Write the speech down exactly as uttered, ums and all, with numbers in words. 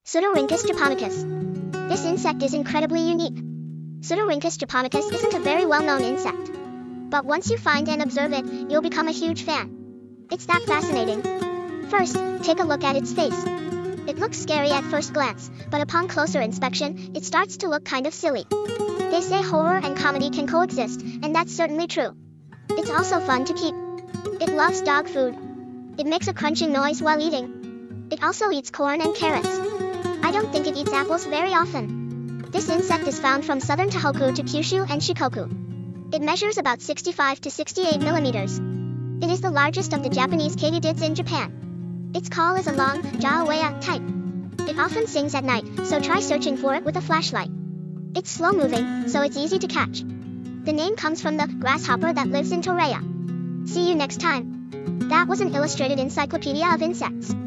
Pseudorhynchus japonicus. This insect is incredibly unique. Pseudorhynchus japonicus isn't a very well-known insect. But once you find and observe it, you'll become a huge fan. It's that fascinating. First, take a look at its face. It looks scary at first glance, but upon closer inspection, it starts to look kind of silly. They say horror and comedy can coexist, and that's certainly true. It's also fun to keep. It loves dog food. It makes a crunching noise while eating. It also eats corn and carrots. I don't think it eats apples very often. This insect is found from southern Tohoku to Kyushu and Shikoku. It measures about sixty-five to sixty-eight millimeters. It is the largest of the Japanese katydids in Japan. Its call is a long, ja-oea type. It often sings at night, so try searching for it with a flashlight. It's slow-moving, so it's easy to catch. The name comes from the grasshopper that lives in Torea. See you next time. That was an illustrated encyclopedia of insects.